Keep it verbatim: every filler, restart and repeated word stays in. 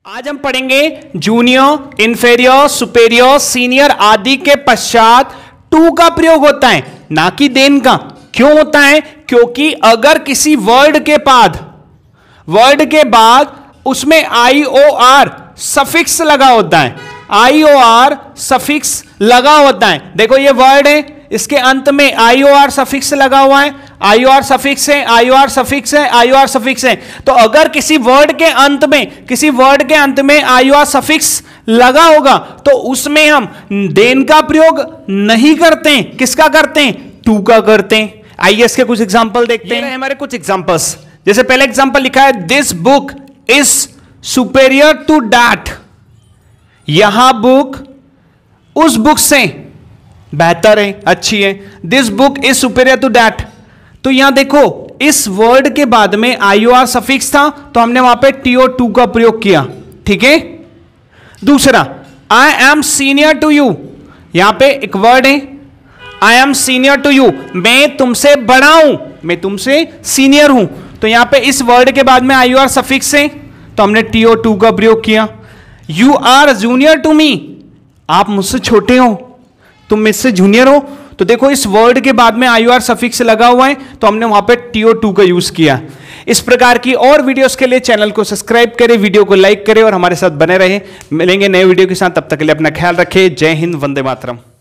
आज हम पढ़ेंगे जूनियर, इंफेरियर, सुपेरियर, सीनियर आदि के पश्चात टू का प्रयोग होता है, ना कि देन का। क्यों होता है? क्योंकि अगर किसी वर्ड के बाद वर्ड के बाद उसमें आई ओ आर सफिक्स लगा होता है, आई ओ आर सफिक्स लगा होता है। देखो ये वर्ड है, इसके अंत में आई ओ आर सफिक्स लगा हुआ है, आई ओ आर सफिक्स है, आई ओ आर सफिक्स है, आई ओ आर सफिक्स है। तो अगर किसी वर्ड के अंत में किसी वर्ड के अंत में आई ओ आर सफिक्स लगा होगा तो उसमें हम देन का प्रयोग नहीं करते हैं। किसका करते हैं? टू का करते हैं। आइए इसके कुछ एग्जांपल देखते हैं। हमारे कुछ एग्जांपल्स, जैसे पहले एग्जांपल लिखा है this book is superior to that. यहां बुक उस बुक से बेहतर है, अच्छी है। This book is superior to that. तो यहां देखो इस वर्ड के बाद में आई ओ आर सफिक्स था तो हमने वहां पे टी ओ टू का प्रयोग किया, ठीक है। दूसरा, I am senior to you. यहां पे एक वर्ड है I am senior to you, मैं तुमसे बड़ा हूं, मैं तुमसे सीनियर हूं। तो यहां पे इस वर्ड के बाद में आई ओ आर सफिक्स है तो हमने टी ओ टू का प्रयोग किया। You are junior to me, आप मुझसे छोटे हो, तुम मुझसे जूनियर हो। तो देखो इस वर्ड के बाद में आई ओ आर सफिक्स लगा हुआ है तो हमने वहां पे टी ओ टू का यूज किया। इस प्रकार की और वीडियोस के लिए चैनल को सब्सक्राइब करें, वीडियो को लाइक करें और हमारे साथ बने रहें। मिलेंगे नए वीडियो के साथ, तब तक के लिए अपना ख्याल रखें। जय हिंद, वंदे मातरम।